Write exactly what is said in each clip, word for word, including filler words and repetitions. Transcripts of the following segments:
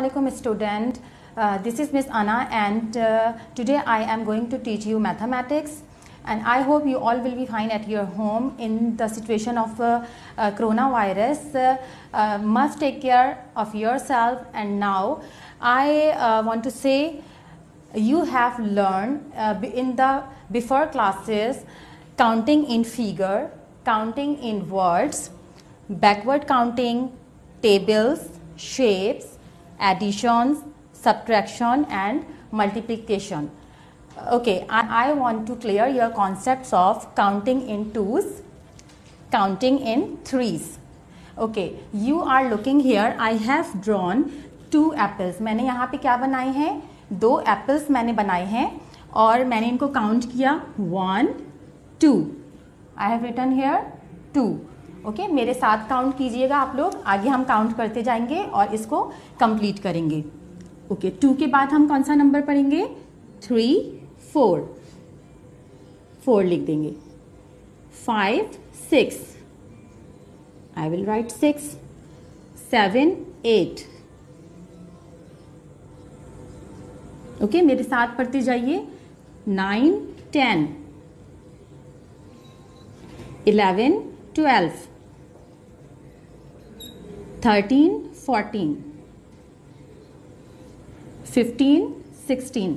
Assalamualaikum student. Uh, this is Miss Anna and uh, today I am going to teach you mathematics, and I hope you all will be fine at your home in the situation of uh, uh, coronavirus. Uh, uh, must take care of yourself. And now I uh, want to say you have learned uh, in the before classes counting in figure, counting in words, backward counting, tables, shapes, additions, subtraction and multiplication. Okay, I, I want to clear your concepts of counting in twos, counting in threes. Okay, you are looking here. I have drawn two apples. मैंने यहाँ पे क्या बनाए हैं? दो apples मैंने बनाए हैं और मैंने इनको काउंट किया one, two. I have written here two. Okay okay, मेरे साथ काउंट कीजिएगा आप लोग. आगे हम काउंट करते जाएंगे और इसको कंप्लीट करेंगे. ओके okay, टू के बाद हम कौन सा नंबर पढ़ेंगे? Three, four. फोर लिख देंगे. Five, six. I will write six. Seven, eight. Okay मेरे साथ पढ़ते जाइए. Nine, ten. Eleven, twelve. Thirteen, fourteen. Fifteen, sixteen.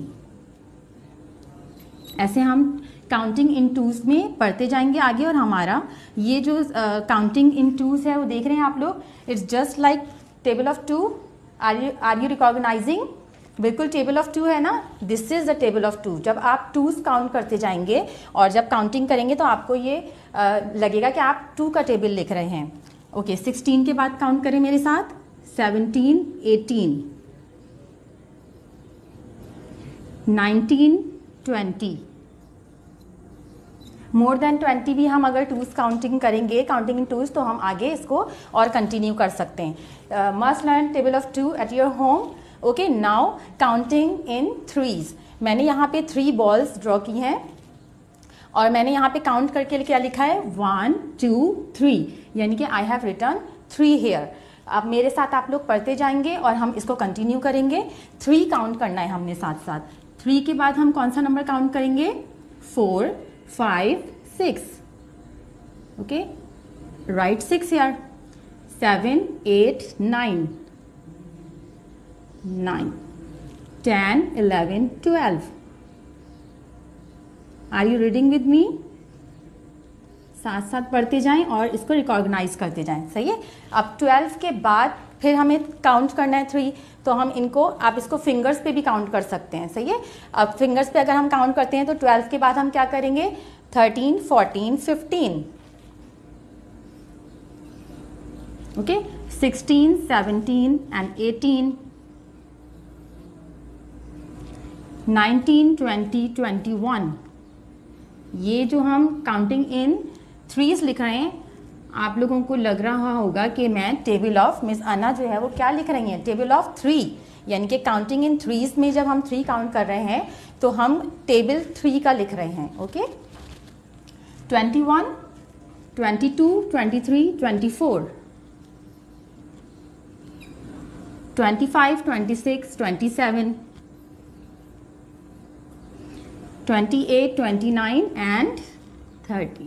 ऐसे हम काउंटिंग इन टूज में पढ़ते जाएंगे आगे. और हमारा ये जो काउंटिंग इन टूज है वो देख रहे हैं आप लोग. It's just like table of two. Are you are you recognizing? बिल्कुल टेबल ऑफ टू है ना. This is the table of two. जब आप टूज काउंट करते जाएंगे और जब काउंटिंग करेंगे तो आपको ये uh, लगेगा कि आप टू का टेबल लिख रहे हैं. ओके okay, सिक्सटीन के बाद काउंट करें मेरे साथ. Seventeen, eighteen. Nineteen, twenty. More than twenty भी हम अगर टूज काउंटिंग करेंगे, काउंटिंग इन टूज, तो हम आगे इसको और कंटिन्यू कर सकते हैं. Must learn table of two at your home. Okay now counting in threes. मैंने यहाँ पे थ्री बॉल्स ड्रॉ की हैं और मैंने यहाँ पे काउंट करके क्या लिखा है? One, two, three. यानी कि I have written three here. अब मेरे साथ आप लोग पढ़ते जाएंगे और हम इसको कंटिन्यू करेंगे. थ्री काउंट करना है हमने साथ साथ. थ्री के बाद हम कौन सा नंबर काउंट करेंगे? Four, five, six. Okay write six here. Seven, eight, nine. Nine, ten, eleven, twelve. Are you reading with me? साथ साथ पढ़ते जाएं और इसको रिकॉग्नाइज करते जाएं. सही है. अब ट्वेल्व के बाद फिर हमें काउंट करना है थ्री, तो हम इनको आप इसको फिंगर्स पे भी काउंट कर सकते हैं. सही है. अब फिंगर्स पे अगर हम काउंट करते हैं तो ट्वेल्व के बाद हम क्या करेंगे? Thirteen, fourteen, fifteen. Okay sixteen, seventeen and eighteen. Nineteen, twenty, twenty one. ये जो हम काउंटिंग इन थ्रीज लिख रहे हैं, आप लोगों को लग रहा होगा कि मैं टेबल ऑफ मिस अन्ना जो है वो क्या लिख रही हैं? Table of three. यानी कि काउंटिंग इन थ्रीज में जब हम थ्री काउंट कर रहे हैं तो हम टेबल थ्री का लिख रहे हैं. Okay twenty one, twenty two, twenty three, twenty four, twenty five, twenty six, twenty seven, twenty eight, twenty nine and thirty.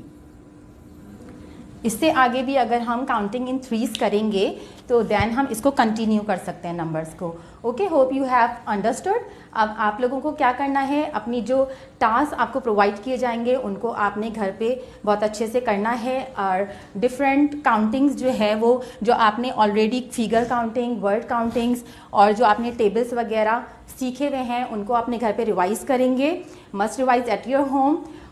इससे आगे भी अगर हम काउंटिंग इन थ्रीज करेंगे तो देन हम इसको कंटिन्यू कर सकते हैं नंबर्स को. Okay hope you have understood. अब आप लोगों को क्या करना है? अपनी जो टास्क आपको प्रोवाइड किए जाएंगे उनको आपने घर पे बहुत अच्छे से करना है. और डिफरेंट काउंटिंग्स जो है वो जो आपने already figure counting, word countings और जो आपने टेबल्स वगैरह सीखे हुए हैं उनको अपने घर पे रिवाइज करेंगे. Must revise at your home.